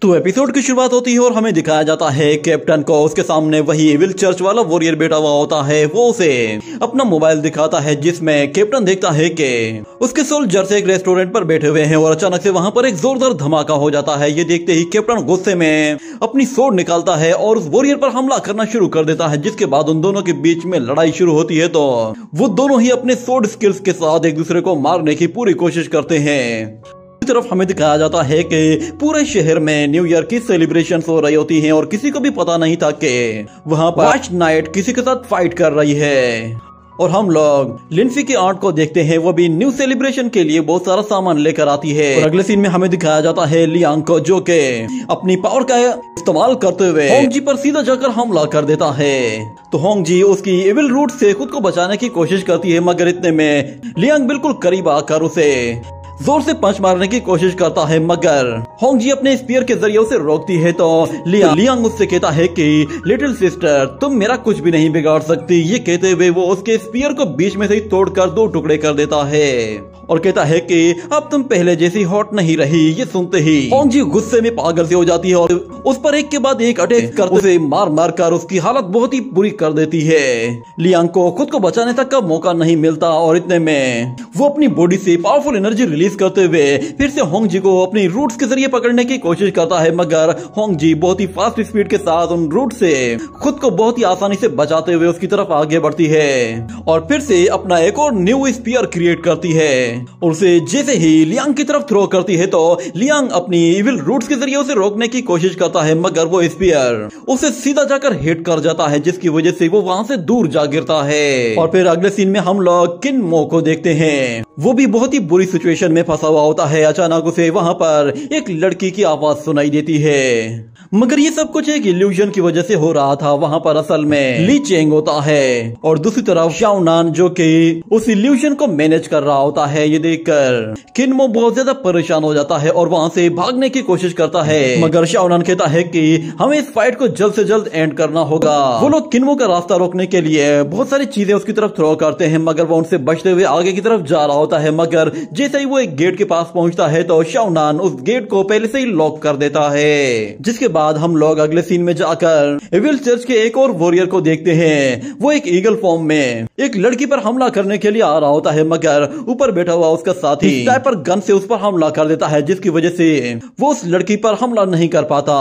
तो एपिसोड की शुरुआत होती है और हमें दिखाया जाता है कैप्टन को उसके सामने वही एविल चर्च वाला वॉरियर बैठा हुआ होता है। वो उसे अपना मोबाइल दिखाता है जिसमें कैप्टन देखता है कि उसके सोल्जर्स एक रेस्टोरेंट पर बैठे हुए हैं और अचानक से वहां पर एक जोरदार धमाका हो जाता है। ये देखते ही कैप्टन गुस्से में अपनी सोर्ड निकालता है और उस वॉरियर पर हमला करना शुरू कर देता है, जिसके बाद उन दोनों के बीच में लड़ाई शुरू होती है। तो वो दोनों ही अपने सोर्ड स्किल्स के साथ एक दूसरे को मारने की पूरी कोशिश करते हैं। तरफ हमें दिखाया जाता है कि पूरे शहर में न्यू ईयर की सेलिब्रेशन हो रही होती हैं और किसी को भी पता नहीं था कि वहां पर वाइट नाइट किसी के साथ फाइट कर रही है। और हम लोग लिंसी की आंट को देखते हैं, वो भी न्यू सेलिब्रेशन के लिए बहुत सारा सामान लेकर आती है। और अगले सीन में हमें दिखाया जाता है लियांग को, जो कि अपनी पावर का इस्तेमाल करते हुए होंग जी पर सीधा जाकर हमला कर देता है। तो होंग जी उसकी एविल रूट से खुद को बचाने की कोशिश करती है, मगर इतने में लियांग बिल्कुल करीब आकर उसे जोर से पंच मारने की कोशिश करता है, मगर होंग जी अपने स्पीयर के जरिए उसे रोकती है। तो लियांग उससे कहता है कि लिटिल सिस्टर तुम मेरा कुछ भी नहीं बिगाड़ सकती। ये कहते हुए वो उसके स्पीयर को बीच में से ही तोड़कर दो टुकड़े कर देता है और कहता है कि अब तुम पहले जैसी हॉट नहीं रही। ये सुनते ही होंग जी गुस्से में पागल से हो जाती है और उस पर एक के बाद एक अटैक करते उसे मार मार कर उसकी हालत बहुत ही बुरी कर देती है। लियांग को खुद को बचाने तक का मौका नहीं मिलता और इतने में वो अपनी बॉडी से पावरफुल एनर्जी रिलीज करते हुए फिर से होंग जी को अपनी रूट्स के जरिए पकड़ने की कोशिश करता है, मगर होंग जी बहुत ही फास्ट स्पीड के साथ उन रूट से खुद को बहुत ही आसानी से बचाते हुए उसकी तरफ आगे बढ़ती है और फिर से अपना एक और न्यू स्पीयर क्रिएट करती है और उसे जैसे ही लियांग की तरफ थ्रो करती है तो लियांग अपनी इविल रूट्स के जरिए उसे रोकने की कोशिश करता है, मगर वो स्पीयर उसे सीधा जाकर हिट कर जाता है, जिसकी वजह से वो वहां से दूर जा गिरता है। और फिर अगले सीन में हम लोग किन मो को देखते हैं, वो भी बहुत ही बुरी सिचुएशन में फंसा हुआ होता है। अचानक उसे वहां पर एक लड़की की आवाज सुनाई देती है, मगर ये सब कुछ एक इल्यूजन की वजह से हो रहा था। वहां पर असल में ली चेंग होता है और दूसरी तरफ शाओनान जो कि उस इल्यूजन को मैनेज कर रहा होता है। ये देखकर किनमो बहुत ज्यादा परेशान हो जाता है और वहां से भागने की कोशिश करता है, मगर शाओनान कहता है कि हमें इस फाइट को जल्द से जल्द एंड करना होगा। वो लोग किनमो का रास्ता रोकने के लिए बहुत सारी चीजें उसकी तरफ थ्रो करते हैं, मगर वो उनसे बचते हुए आगे की तरफ जा रहा होता है। मगर जैसे ही वो एक गेट के पास पहुंचता है तो शाओनान उस गेट को पहले से ही लॉक कर देता है, जिसके बाद हम लोग अगले सीन में जाकर एविल चर्च के एक और वॉरियर को देखते हैं। वो एक ईगल फॉर्म में एक लड़की पर हमला करने के लिए आ रहा होता है, मगर ऊपर बैठा हुआ उसका साथी स्नाइपर गन से उस पर हमला कर देता है, जिसकी वजह से वो उस लड़की पर हमला नहीं कर पाता,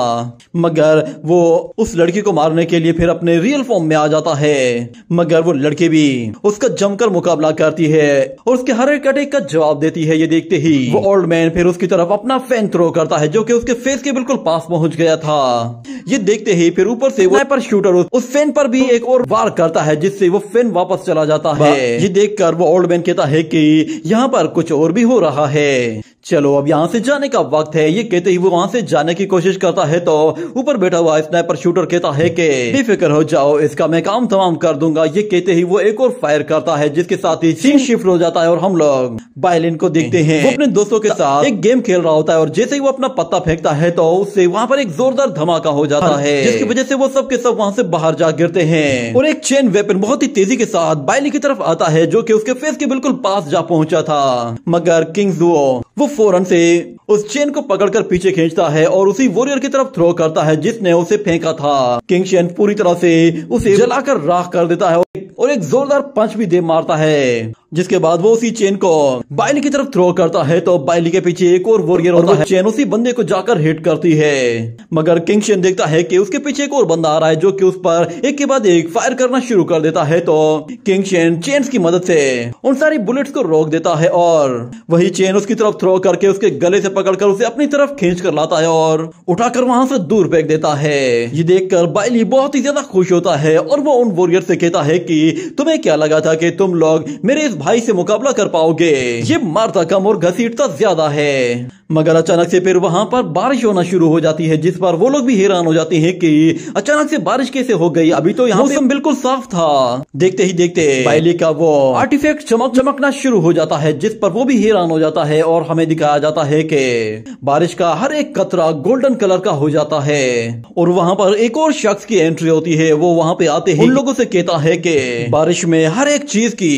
मगर वो उस लड़की को मारने के लिए फिर अपने रियल फॉर्म में आ जाता है। मगर वो लड़की भी उसका जमकर मुकाबला करती है और उसके हर एक अटैक का जवाब देती है। ये देखते ही वो ओल्ड मैन फिर उसकी तरफ अपना फैन थ्रो करता है, जो कि उसके फेस के बिल्कुल पास पहुंच गया था। ये देखते ही फिर ऊपर से स्नाइपर शूटर उस फैन पर भी एक और वार करता है, जिससे वो फैन वापस चला जाता है। ये देखकर वो ओल्ड मैन कहता है कि यहाँ पर कुछ और भी हो रहा है, चलो अब यहाँ से जाने का वक्त है। ये कहते ही वो वहां से जाने की कोशिश करता है तो ऊपर बैठा हुआ स्नाइपर शूटर कहता है कि बेफिक्र हो जाओ, इसका मैं काम तमाम कर दूंगा। ये कहते ही वो एक और फायर करता है, जिसके साथ ही सीन शिफ्ट हो जाता है और हम लोग बायलिन को देखते हैं। वो अपने दोस्तों के साथ एक गेम खेल रहा होता है और जैसे ही वो अपना पत्ता फेंकता है तो उससे वहां पर एक जोरदार धमाका हो जाता है, जिसकी वजह से वो सब के सब वहां से बाहर जा गिरते हैं और एक चेन वेपन बहुत ही तेजी के साथ बायली की तरफ आता है, जो कि उसके फेस के बिल्कुल पास जा पहुंचा था। मगर किंग जुओ वो फौरन से उस चेन को पकड़कर पीछे खींचता है और उसी वॉरियर की तरफ थ्रो करता है जिसने उसे फेंका था। किंग शेन पूरी तरह से उसे जलाकर राख कर देता है और एक जोरदार पंच भी दे मारता है, जिसके बाद वो उसी चेन को बायली की तरफ थ्रो करता है तो बायली के पीछे एक और वॉरियर होता है। चेन उसी बंदे को जाकर हिट करती है, मगर किंग शेन देखता है कि उसके पीछे एक और बंदा आ रहा है, जो कि उस पर एक के बाद एक फायर करना शुरू कर देता है। तो किंग शेन चेन्स की मदद से उन सारी बुलेट्स को रोक देता है और वही चेन उसकी तरफ थ्रो करके उसके गले से पकड़कर उसे अपनी तरफ खींच कर लाता है और उठाकर वहां से दूर फेंक देता है। ये देखकर बायली बहुत ही ज्यादा खुश होता है और वो उन वॉरियर से कहता है कि तुम्हें क्या लगा था कि तुम लोग मेरे इस भाई से मुकाबला कर पाओगे? ये मारता कम और घसीटता ज्यादा है। मगर अचानक से फिर वहां पर बारिश होना शुरू हो जाती है, जिस पर वो लोग भी हैरान हो जाते हैं कि अचानक से बारिश कैसे हो गई, अभी तो यहाँ मौसम बिल्कुल साफ था। देखते ही देखते बायली का वो आर्टिफैक्ट चमकना शुरू हो जाता है, जिस पर वो भी हैरान हो जाता है और हमें दिखाया जाता है कि बारिश का हर एक कतरा गोल्डन कलर का हो जाता है। और वहां पर एक और शख्स की एंट्री होती है। वो वहां पे आते ही उन लोगों से कहता है कि बारिश में हर एक चीज की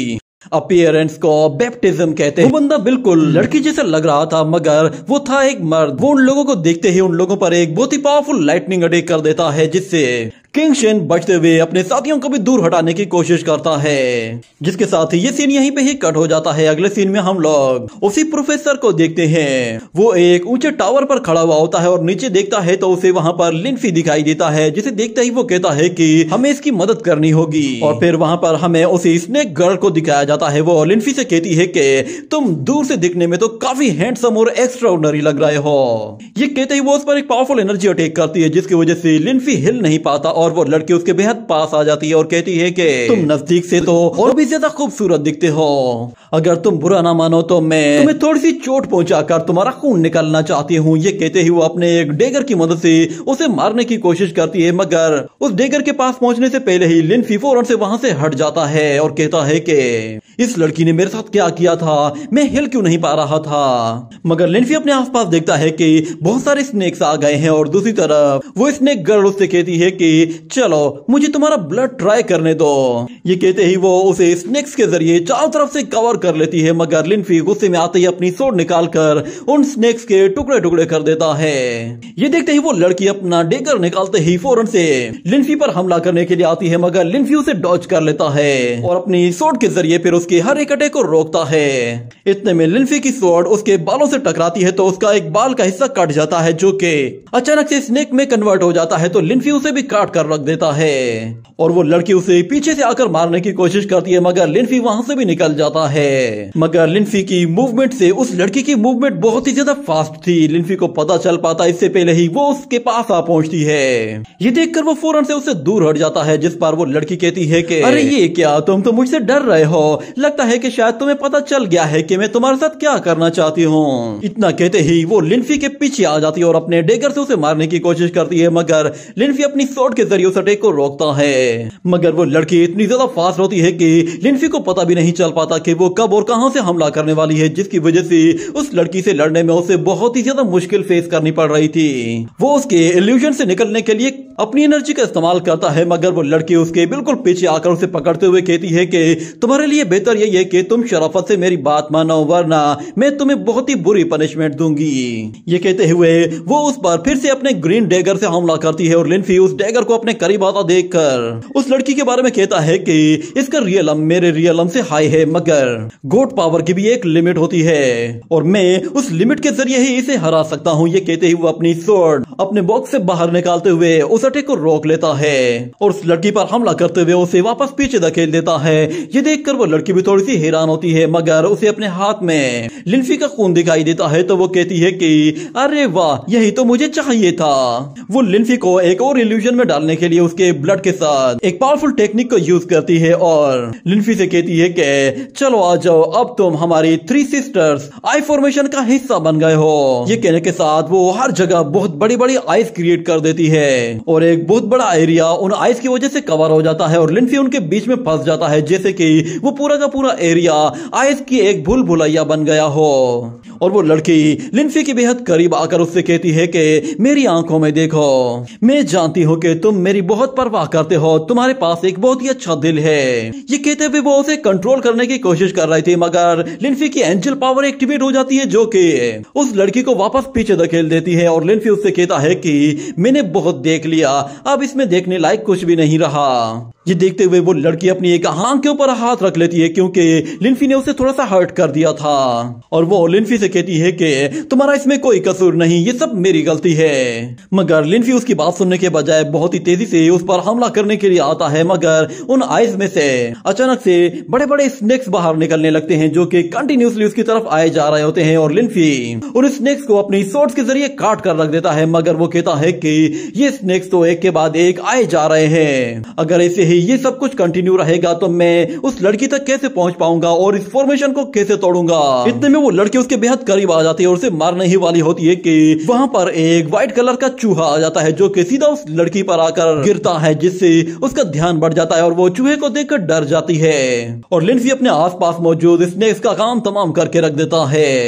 अपीयरेंस को बैप्टिज्म कहते हैं। वो बंदा बिल्कुल लड़की जैसा लग रहा था, मगर वो था एक मर्द। वो उन लोगों को देखते ही उन लोगों पर एक बहुत ही पावरफुल लाइटनिंग अटैक कर देता है, जिससे किंग शेन बचते हुए अपने साथियों को भी दूर हटाने की कोशिश करता है। जिसके साथ ही ये सीन यहीं पे ही कट हो जाता है। अगले सीन में हम लोग उसी प्रोफेसर को देखते हैं। वो एक ऊंचे टावर पर खड़ा हुआ होता है और नीचे देखता है तो उसे वहां पर लिन्फी दिखाई देता है, जिसे देखते ही वो कहता है कि हमें इसकी मदद करनी होगी। और फिर वहां पर हमें उसी स्नेक गर्ल को दिखाया जाता है। वो लिन्फी से कहती है कि तुम दूर से दिखने में तो काफी हैंडसम और एक्स्ट्राऑर्डिनरी लग रहे हो। ये कहते ही वो उस पर एक पावरफुल एनर्जी अटैक करती है, जिसकी वजह से लिन्फी हिल नहीं पाता और वो लड़की उसके बेहद पास आ जाती है और कहती है कि तुम नजदीक से तो और भी ज्यादा खूबसूरत दिखते हो। अगर तुम बुरा ना मानो तो मैं तुम्हें थोड़ी सी चोट पहुंचाकर तुम्हारा खून निकालना चाहती हूँ। ये कहते ही वो अपने एक डेगर की मदद से उसे मारने की कोशिश करती है, मगर उस डेगर के पास पहुंचने से पहले ही लिन्फी फौरन से वहां से हट जाता है और कहता है कि इस लड़की ने मेरे साथ क्या किया था, मैं हिल क्यों नहीं पा रहा था। मगर लिन्फी अपने आसपास देखता है कि बहुत सारे स्नेक्स आ गए हैं और दूसरी तरफ वो स्नेक गर्ल उससे कहती है कि चलो मुझे तुम्हारा ब्लड ट्राई करने दो। ये कहते ही वो उसे स्नेक्स के जरिए चारों तरफ से कवर कर लेती है, मगर लिन्फी गुस्से में आते ही अपनी सोड निकालकर उन स्नेक्स के टुकड़े टुकड़े कर देता है। ये देखते ही वो लड़की अपना डेगर निकालते ही फौरन से लिन्फी पर हमला करने के लिए आती है, मगर लिन्फी उसे डॉज कर लेता है और अपनी सोड के जरिए फिर उसके हर एक अटैक को रोकता है। इतने में लिन्फी की सोड उसके बालों से टकराती है तो उसका एक बाल का हिस्सा कट जाता है, जो कि अचानक से स्नेक में कन्वर्ट हो जाता है। तो लिन्फी उसे भी काट कर रख देता है और वो लड़की उसे पीछे से आकर मारने की कोशिश करती है, मगर लिन्फी वहां से भी निकल जाता है। मगर लिन्फी की मूवमेंट से उस लड़की की मूवमेंट बहुत ही ज्यादा फास्ट थी। लिन्फी को पता चल पाता इससे पहले ही वो उसके पास आ पहुंचती है। ये देखकर वो फौरन से उससे दूर हट जाता है, जिस पर वो लड़की कहती है कि अरे ये क्या, तुम तो मुझसे डर रहे हो। लगता है कि शायद तुम्हें पता चल गया है कि मैं तुम्हारे साथ क्या करना चाहती हूँ। इतना कहते ही वो लिन्फी के पीछे आ जाती है और अपने डेगर से उसे मारने की कोशिश करती है, मगर लिन्फी अपनी सोड के जरिए उस अटैक को रोकता है। मगर वो लड़की इतनी ज्यादा फास्ट होती है कि लिन्फी को पता भी नहीं चल पाता कि वो कब और कहां से हमला करने वाली है, जिसकी वजह से उस लड़की से लड़ने में उसे बहुत ही ज्यादा मुश्किल फेस करनी पड़ रही थी। वो उसके इल्यूजन से निकलने के लिए अपनी एनर्जी का इस्तेमाल करता है, मगर वो लड़की उसके बिल्कुल पीछे आकर उसे पकड़ते हुए कहती है कि तुम्हारे लिए बेहतर यही है कि तुम शराफत से मेरी बात मानो, वरना मैं तुम्हें बहुत ही बुरी पनिशमेंट दूंगी। ये कहते हुए वो उस पर फिर से अपने ग्रीन डेगर से हमला करती है और लिन्फी उस डेगर को अपने करीब आता देखकर उस लड़की के बारे में कहता है कि इसका रियलम मेरे रियलम से हाई है, मगर गोट पावर की भी एक लिमिट होती है और मैं उस लिमिट के जरिए ही इसे हरा सकता हूँ। ये कहते ही वो अपनी स्वॉर्ड अपने बॉक्स से बाहर निकालते हुए उस अटैक को रोक लेता है और उस लड़की पर हमला करते हुए उसे वापस पीछे धकेल देता है। ये देखकर वो लड़की भी थोड़ी सी हैरान होती है, मगर उसे अपने हाथ में लिन्फी का खून दिखाई देता है तो वो कहती है कि अरे वाह, यही तो मुझे चाहिए था। वो लिन्फी को एक और इल्यूजन में डालने के लिए उसके ब्लड के साथ एक पावरफुल टेक्निक को यूज करती है और लिन्फी से कहती है कि चलो आ जाओ, अब तुम हमारी थ्री सिस्टर्स आई फॉर्मेशन का हिस्सा बन गए हो। ये कहने के साथ वो हर जगह बहुत बड़ी बड़ी आइस क्रिएट कर देती है और एक बहुत बड़ा एरिया उन आइस की वजह से कवर हो जाता है और लिन्फी उनके बीच में फंस जाता है, जैसे कि वो पूरा का पूरा एरिया आइस की एक भूल भुलैया बन गया हो। और वो लड़की लिन्फी के बेहद करीब आकर उससे कहती है कि मेरी आंखों में देखो, मैं जानती हूँ कि तुम मेरी बहुत परवाह करते हो, तुम्हारे पास एक बहुत ही अच्छा दिल है। ये कहते हुए वो उसे कंट्रोल करने की कोशिश कर रही थी, मगर लिन्फी की एंजल पावर एक्टिवेट हो जाती है, जो कि उस लड़की को वापस पीछे धकेल देती है और लिन्फी उससे कहता है कि मैंने बहुत देख लिया, अब इसमें देखने लायक कुछ भी नहीं रहा। ये देखते हुए वो लड़की अपनी एक आंख के ऊपर हाथ रख लेती है, क्योंकि लिन्फी ने उसे थोड़ा सा हर्ट कर दिया था और वो लिन्फी से कहती है कि तुम्हारा इसमें कोई कसूर नहीं, ये सब मेरी गलती है। मगर लिन्फी उसकी बात सुनने के बजाय बहुत ही तेजी से उस पर हमला करने के लिए आता है, मगर उन आइज में से अचानक से बड़े बड़े स्नेक्स बाहर निकलने लगते हैं, जो कि कंटिन्यूसली उसकी तरफ आए जा रहे होते हैं और लिन्फी उन स्नेक्स को अपनी सोर्ड्स के जरिए काट कर रख देता है। मगर वो कहता है कि ये स्नेक्स तो एक के बाद एक आए जा रहे हैं, अगर ऐसे ही ये सब कुछ कंटिन्यू रहेगा तो मैं उस लड़की तक कैसे पहुंच पाऊंगा और इस फॉर्मेशन को कैसे तोड़ूंगा। इतने में वो लड़की उसके बेहद करीब आ जाती है और उसे मारने ही वाली होती है कि वहां पर एक व्हाइट कलर का चूहा आ जाता है, जो कि सीधा उस लड़की पर आकर गिरता है, जिससे उसका ध्यान बढ़ जाता है और वो चूहे को देखकर डर जाती है और लिन्फी अपने आसपास मौजूद स्नेक्स का काम तमाम करके रख देता है।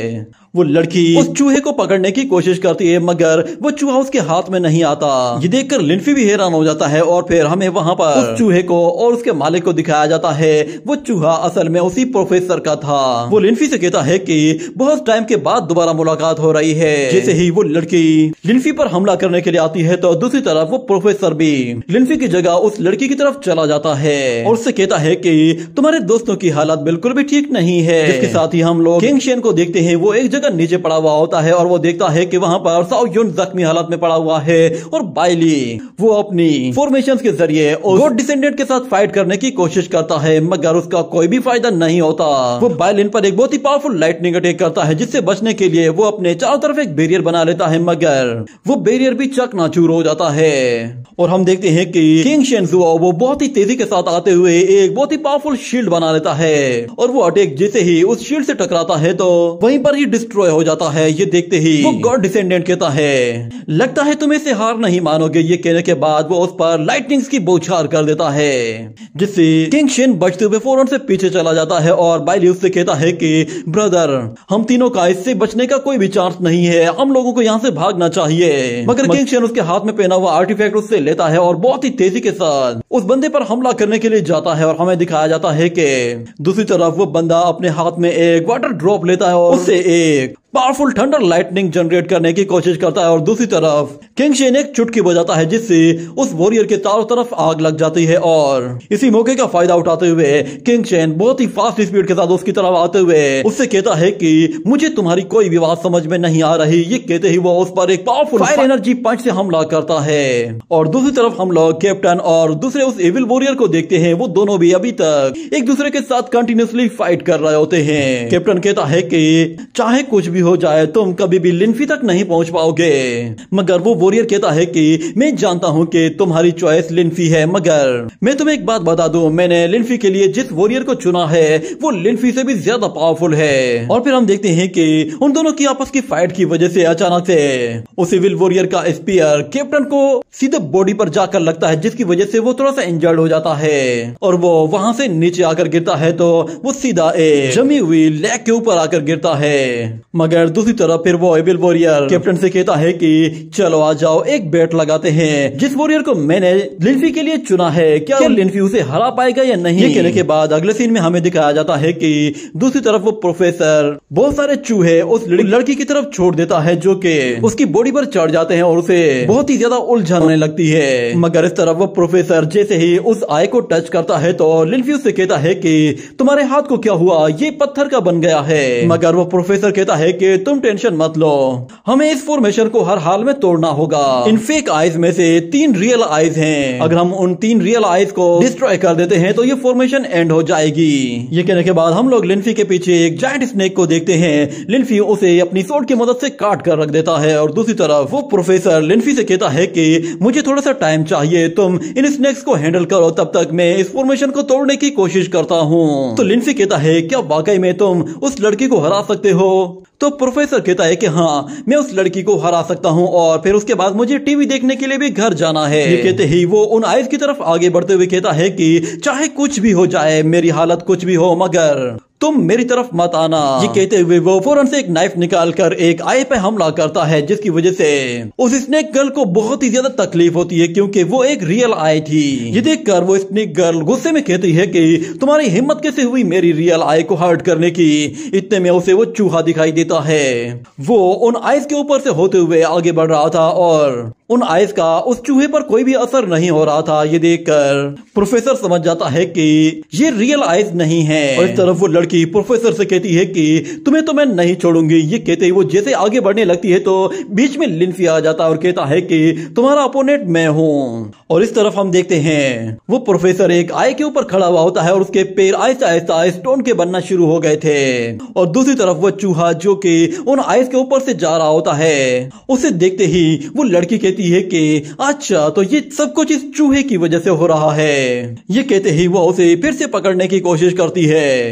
वो लड़की उस चूहे को पकड़ने की कोशिश करती है मगर वो चूहा उसके हाथ में नहीं आता। ये देखकर लिन्फी भी हैरान हो जाता है और फिर हमें वहाँ पर उस चूहे को और उसके मालिक को दिखाया जाता है। वो चूहा असल में उसी प्रोफेसर का था। वो लिन्फी से कहता है कि बहुत टाइम के बाद दोबारा मुलाकात हो रही है। जैसे ही वो लड़की लिन्फी पर हमला करने के लिए आती है तो दूसरी तरफ वो प्रोफेसर भी लिन्फी की जगह उस लड़की की तरफ चला जाता है और उससे कहता है कि तुम्हारे दोस्तों की हालत बिल्कुल भी ठीक नहीं है। इसके साथ ही हम लोग किंग शेन को देखते हैं। वो एक जगह नीचे पड़ा हुआ होता है और वो देखता है कि वहाँ पर साओ युन जख्मी हालत में पड़ा हुआ है और बाइली वो अपनी फॉर्मेशंस के जरिए गॉड डिसेंडेंट के साथ फाइट करने की कोशिश करता है मगर उसका कोई भी फायदा नहीं होता। वो बाइलिन पर एक बहुत ही पावरफुल लाइटनिंग अटैक करता है जिससे बचने के लिए वो अपने चारों तरफ एक बैरियर बना लेता है मगर वो बैरियर भी चकनाचूर हो जाता है और हम देखते हैं कि किंग शेनजुओ वो बहुत ही तेजी के साथ आते हुए एक बहुत ही पावरफुल शील्ड बना लेता है और वो अटैक जैसे ही उस शील्ड से टकराता है तो वहीं पर ही डिस्ट्रॉय हो जाता है। ये देखते ही वो गॉड डिसेंडेंट कहता है लगता है तुम इसे हार नहीं मानोगे। ये कहने के बाद वो उस पर लाइटनिंग्स की बौछार कर देता है जिससे किंग शेन बचते हुए फौरन से पीछे चला जाता है और बाइली उससे कहता है कि ब्रदर हम तीनों का इससे बचने का कोई भी चांस नहीं है, हम लोगों को यहाँ से भागना चाहिए। मगर किंग शेन उसके हाथ में पहना हुआ आर्टिफैक्ट उससे लेता है और बहुत ही तेजी के साथ उस बंदे पर हमला करने के लिए जाता है और हमें दिखाया जाता है कि दूसरी तरफ वो बंदा अपने हाथ में एक वाटर ड्रॉप लेता है और उससे एक पावरफुल थंडर लाइटनिंग जनरेट करने की कोशिश करता है और दूसरी तरफ किंग शेन एक चुटकी बजाता है जिससे उस वॉरियर के चारों तरफ आग लग जाती है और इसी मौके का फायदा उठाते हुए किंग शेन बहुत ही फास्ट स्पीड के साथ उसकी तरफ आते हुए उससे कहता है कि मुझे तुम्हारी कोई भी बात समझ में नहीं आ रही। ये कहते ही वो उस पर एक पावरफुल फायर एनर्जी पंच से हमला करता है और दूसरी तरफ हम लोग कैप्टन और दूसरे उस एविल वॉरियर को देखते हैं। वो दोनों भी अभी तक एक दूसरे के साथ कंटिन्यूसली फाइट कर रहे होते हैं। कैप्टन कहता है कि चाहे कुछ भी हो जाए तुम कभी भी लिन्फी तक नहीं पहुंच पाओगे मगर वो वॉरियर कहता है कि मैं जानता हूं कि तुम्हारी चॉइस लिन्फी है मगर मैं तुम्हें एक बात बता दूं, मैंने लिन्फी के लिए जिस वॉरियर को चुना है वो लिन्फी से भी ज्यादा पावरफुल है। और फिर हम देखते हैं कि उन दोनों की आपस की फाइट की वजह से अचानक से उस एविल वॉरियर का स्पीयर कैप्टन को सीधे बॉडी पर जाकर लगता है जिसकी वजह से वो थोड़ा सा इंजर्ड हो जाता है और वो वहां से नीचे आकर गिरता है तो वो सीधा एक जमी हुई लेग के ऊपर आकर गिरता है। मगर दूसरी तरफ फिर वो एविल वॉरियर कैप्टन से कहता है कि चलो आ जाओ एक बेट लगाते हैं, जिस वॉरियर को मैंने लिन्फी के लिए चुना है क्या लिन्फी उसे हरा पाएगा या नहीं। ये कहने के बाद अगले सीन में हमें दिखाया जाता है कि दूसरी तरफ वो प्रोफेसर बहुत सारे चूहे उस लड़की की तरफ छोड़ देता है जो कि उसकी बॉडी पर चढ़ जाते हैं और उसे बहुत ही ज्यादा उलझन होने लगती है। मगर इस तरफ वो प्रोफेसर जैसे ही उस आई को टच करता है तो लिन्फी उससे कहता है कि तुम्हारे हाथ को क्या हुआ, ये पत्थर का बन गया है। मगर वो प्रोफेसर कहता है कि तुम टेंशन मत लो, हमें इस फॉर्मेशन को हर हाल में तोड़ना होगा। इन फेक आइज में से 3 रियल आइज हैं, अगर हम उन 3 रियल आइज को डिस्ट्रॉय कर देते हैं तो ये फॉर्मेशन एंड हो जाएगी। ये कहने के बाद हम लोग लिन्फी के पीछे एक जायंट स्नेक को देखते हैं। लिन्फी उसे अपनी सोर्ड की मदद से काट कर रख देता है और दूसरी तरफ वो प्रोफेसर लिन्फी से कहता है कि मुझे थोड़ा सा टाइम चाहिए, तुम इन स्नेक्स को हैंडल करो, तब तक मैं इस फॉर्मेशन को तोड़ने की कोशिश करता हूँ। तो लिन्फी कहता है क्या वाकई में तुम उस लड़की को हरा सकते हो? तो प्रोफेसर कहता है कि हाँ मैं उस लड़की को हरा सकता हूँ और फिर उसके बाद मुझे टीवी देखने के लिए भी घर जाना है। ये कहते ही वो उन आइज की तरफ आगे बढ़ते हुए कहता है कि चाहे कुछ भी हो जाए, मेरी हालत कुछ भी हो, मगर तुम मेरी तरफ मत आना। ये कहते हुए वो फौरन से एक नाइफ निकालकर एक आई पे हमला करता है जिसकी वजह से उस स्नेक गर्ल को बहुत ही ज्यादा तकलीफ होती है क्योंकि वो एक रियल आई थी। ये देखकर वो स्नेक गर्ल गुस्से में कहती है कि तुम्हारी हिम्मत कैसे हुई मेरी रियल आई को हर्ट करने की। इतने में उसे वो चूहा दिखाई देता है। वो उन आइस के ऊपर से होते हुए आगे बढ़ रहा था और उन आइस का उस चूहे पर कोई भी असर नहीं हो रहा था। ये देखकर प्रोफेसर समझ जाता है कि ये रियल आइस नहीं है और इस तरफ वो लड़की प्रोफेसर से कहती है कि तुम्हें तो मैं नहीं छोड़ूंगी। ये कहते ही वो जैसे आगे बढ़ने लगती है तो बीच में लिन्फी आ जाता है और कहता है कि तुम्हारा अपोनेंट मैं हूँ। और इस तरफ हम देखते हैं वो प्रोफेसर एक आई के ऊपर खड़ा हुआ होता है और उसके पैर आहिस्ता आहिस्ता स्टोन के बनना शुरू हो गए थे और दूसरी तरफ वो चूहा जो कि उन आइस के ऊपर से जा रहा होता है, उसे देखते ही वो लड़की कहती है कि अच्छा तो ये सब कुछ इस चूहे की वजह से हो रहा है। ये कहते ही वो उसे फिर से पकड़ने की कोशिश करती है मगर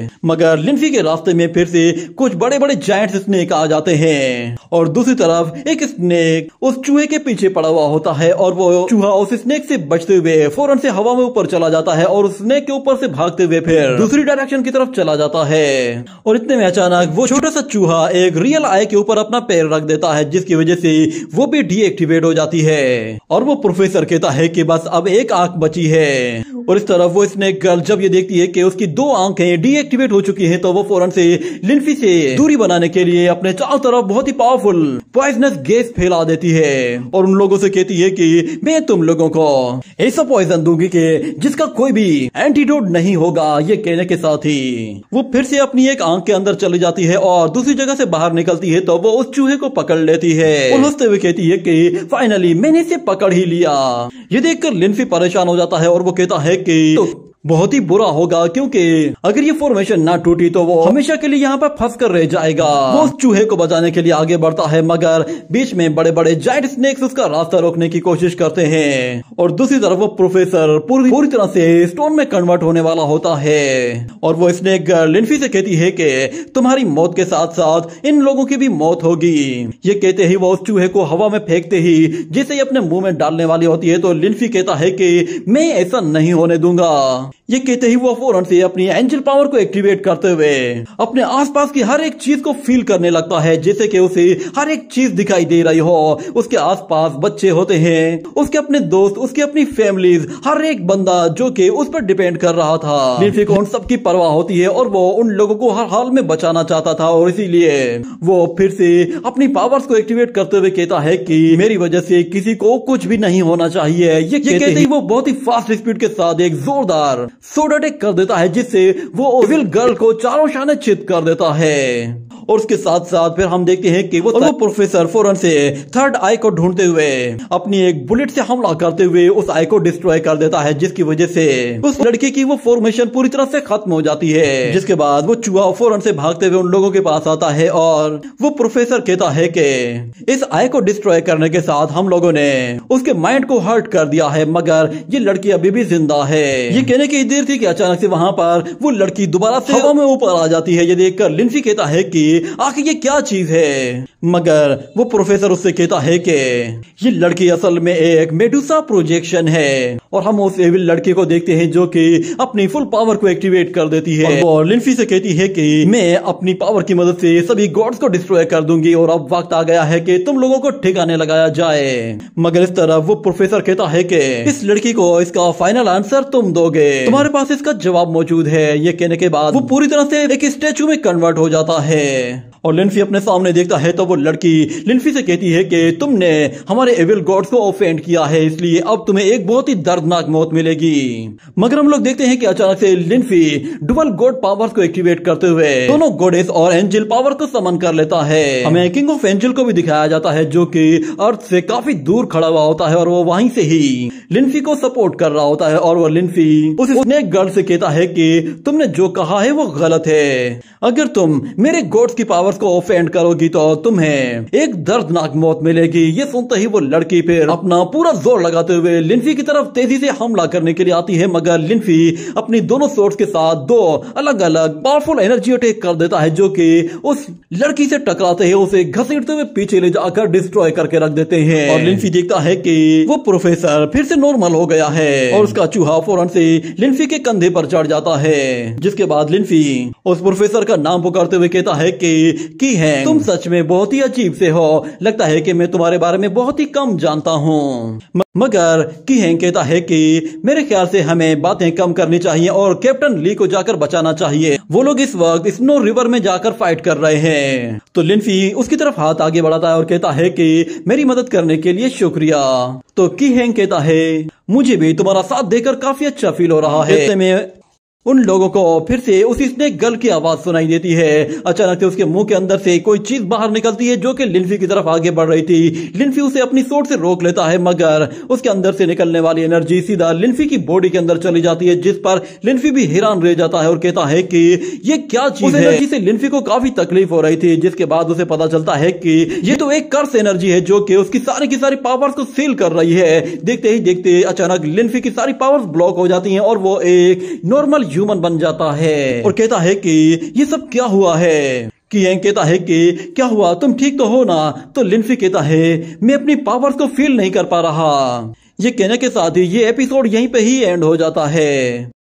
मगर लिन्फी के रास्ते में फिर से कुछ बड़े बड़े जायंट स्नेक आ जाते हैं और दूसरी तरफ एक स्नेक उस चूहे के पीछे पड़ा हुआ होता है और वो चूहा उस स्नेक से बचते हुए फौरन से हवा में ऊपर चला जाता है और उस स्नेक के ऊपर से भागते हुए फिर दूसरी डायरेक्शन की तरफ चला जाता है। और इतने में अचानक वो छोटा सा चूहा एक रियल आई के ऊपर अपना पैर रख देता है जिसकी वजह से वो भी डीएक्टिवेट हो जाती है और वो प्रोफेसर कहता है कि बस अब एक आंख बची है। और इस तरफ वो स्नेक गर्ल जब ये देखती है कि उसकी 2 आंखें डीएक्टिवेट हो चुकी हैं तो वो फौरन से लिन्फी से दूरी बनाने के लिए अपने चारों तरफ बहुत ही पावरफुल पॉइजनस गैस फैला देती है और उन लोगों से कहती है कि मैं तुम लोगों को ऐसा पॉइजन दूंगी कि जिसका कोई भी एंटीडोट नहीं होगा। ये कहने के साथ ही वो फिर से अपनी एक आंख के अंदर चली जाती है और दूसरी जगह से बाहर निकलती है तो वो उस चूहे को पकड़ लेती है और हंसते हुए कहती है कि फाइनली मैंने इसे पकड़ ही लिया। ये देखकर लिन्फी परेशान हो जाता है और वो कहता है कि बहुत ही बुरा होगा क्योंकि अगर ये फॉर्मेशन ना टूटी तो वो हमेशा के लिए यहाँ पर फंस कर रह जाएगा। वो उस चूहे को बचाने के लिए आगे बढ़ता है मगर बीच में बड़े बड़े जायंट स्नेक्स उसका रास्ता रोकने की कोशिश करते हैं और दूसरी तरफ वो प्रोफेसर पूरी तरह से स्टोन में कन्वर्ट होने वाला होता है और वो स्नेक गर्ल लिन्फी से कहती है कि तुम्हारी मौत के साथ साथ इन लोगों की भी मौत होगी। ये कहते ही वो उस चूहे को हवा में फेंकते ही जिसे ही अपने मुंह में डालने वाली होती है तो लिन्फी कहता है कि मैं ऐसा नहीं होने दूंगा। ये कहते ही वो फौरन से अपनी एंजल पावर को एक्टिवेट करते हुए अपने आसपास की हर एक चीज को फील करने लगता है जैसे कि उसे हर एक चीज दिखाई दे रही हो। उसके आसपास बच्चे होते हैं, उसके अपने दोस्त, उसकी अपनी फैमिलीज, हर एक बंदा जो कि उस पर डिपेंड कर रहा था। लिन्फी को उन सबकी परवाह होती है और वो उन लोगों को हर हाल में बचाना चाहता था और इसीलिए वो फिर से अपनी पावर्स को एक्टिवेट करते हुए कहता है कि मेरी वजह से किसी को कुछ भी नहीं होना चाहिए। ये कहते ही वो बहुत ही फास्ट स्पीड के साथ एक जोरदार सोड अटैक कर देता है जिससे वो एविल गर्ल को चारों शाने चित कर देता है। और उसके साथ साथ फिर हम देखते हैं कि वो प्रोफेसर फौरन से थर्ड आई को ढूंढते हुए अपनी एक बुलेट से हमला करते हुए उस आई को डिस्ट्रॉय कर देता है जिसकी वजह से उस लड़की की वो फॉर्मेशन पूरी तरह से खत्म हो जाती है। जिसके बाद वो चूहा फौरन से भागते हुए उन लोगों के पास आता है और वो प्रोफेसर कहता है कि इस आई को डिस्ट्रॉय करने के साथ हम लोगों ने उसके माइंड को हर्ट कर दिया है मगर ये लड़की अभी भी जिंदा है। ये कहने की देर थी कि अचानक से वहां पर वो लड़की दोबारा से हवा में ऊपर आ जाती है। ये देखकर लिन्फी कहता है कि आखिर ये क्या चीज है मगर वो प्रोफेसर उससे कहता है कि ये लड़की असल में एक मेडुसा प्रोजेक्शन है और हम उस एविल लड़की को देखते हैं जो कि अपनी फुल पावर को एक्टिवेट कर देती है और लिन्फी से कहती है कि मैं अपनी पावर की मदद से सभी गॉड्स को डिस्ट्रॉय कर दूंगी और अब वक्त आ गया है कि तुम लोगों को ठिकाने लगाया जाए। मगर इस तरफ वो प्रोफेसर कहता है कि इस लड़की को इसका फाइनल आंसर तुम दोगे, तुम्हारे पास इसका जवाब मौजूद है। ये कहने के बाद वो पूरी तरह से एक स्टैचू में कन्वर्ट हो जाता है और लिन्फी अपने सामने देखता है तो वो लड़की लिन्फी से कहती है कि तुमने हमारे एविल गॉड्स को ऑफेंड किया है इसलिए अब तुम्हें एक बहुत ही दर्दनाक मौत मिलेगी। मगर हम लोग देखते हैं कि अचानक से लिन्फी डुअल गॉड पावर्स को एक्टिवेट करते हुए दोनों गॉडेस और एंजल पावर को समन कर लेता है। हमें किंग ऑफ एंजल को भी दिखाया जाता है जो कि अर्थ से काफी दूर खड़ा हुआ होता है और वो वहीं से ही लिन्फी को सपोर्ट कर रहा होता है और वो लिन्फी उस स्नेक गर्ल से कहता है कि तुमने जो कहा है वो गलत है। अगर तुम मेरे गॉड्स की पावर को ऑफेंड करोगी तो तुम्हें एक दर्दनाक मौत मिलेगी। ये सुनते ही वो लड़की फिर अपना पूरा जोर लगाते हुए लिन्फी की तरफ तेजी से हमला करने के लिए आती है मगर लिन्फी अपनी दोनों सोर्स के साथ 2 अलग अलग पावरफुल एनर्जी अटैक कर देता है जो कि उस लड़की से टकराते हैं उसे घसीटते हुए पीछे ले जाकर डिस्ट्रॉय करके रख देते हैं और लिन्फी देखता है कि वो प्रोफेसर फिर से नॉर्मल हो गया है और उसका चूहा फौरन से लिन्फी के कंधे पर चढ़ जाता है। जिसके बाद लिन्फी उस प्रोफेसर का नाम पुकारते हुए कहता है कि हैं तुम सच में बहुत ही अजीब से हो, लगता है कि मैं तुम्हारे बारे में बहुत ही कम जानता हूँ। मगर की हैंग कहता है कि मेरे ख्याल से हमें बातें कम करनी चाहिए और कैप्टन ली को जाकर बचाना चाहिए। वो लोग इस वक्त स्नो रिवर में जाकर फाइट कर रहे हैं। तो लिन्फी उसकी तरफ हाथ आगे बढ़ाता है और कहता है कि मेरी मदद करने के लिए शुक्रिया। तो की हैंग कहता है मुझे भी तुम्हारा साथ देकर काफी अच्छा फील हो रहा है। ऐसे में उन लोगों को फिर से उसी स्नेक गर्ल की आवाज सुनाई देती है। अचानक से उसके मुंह के अंदर से कोई चीज बाहर निकलती है जो कि लिन्फी की तरफ आगे बढ़ रही थी। लिन्फी उसे अपनी सोर्ड से रोक लेता है मगर उसके अंदर से निकलने वाली एनर्जी सीधा लिन्फी की बॉडी के अंदर चली जाती है जिस पर लिन्फी भी हैरान रह जाता है और कहता है कि ये क्या चीज है। एनर्जी से लिन्फी को काफी तकलीफ हो रही थी जिसके बाद उसे पता चलता है कि ये तो एक कर्स एनर्जी है जो कि उसकी सारी की सारी पावर्स को सील कर रही है। देखते ही देखते अचानक लिन्फी की सारी पावर्स ब्लॉक हो जाती है और वो एक नॉर्मल ह्यूमन बन जाता है और कहता है कि ये सब क्या हुआ है। कियांग कहता है कि क्या हुआ, तुम ठीक तो हो ना? तो लिनफी कहता है मैं अपनी पावर्स को फील नहीं कर पा रहा। ये कहने के साथ ही ये एपिसोड यहीं पे ही एंड हो जाता है।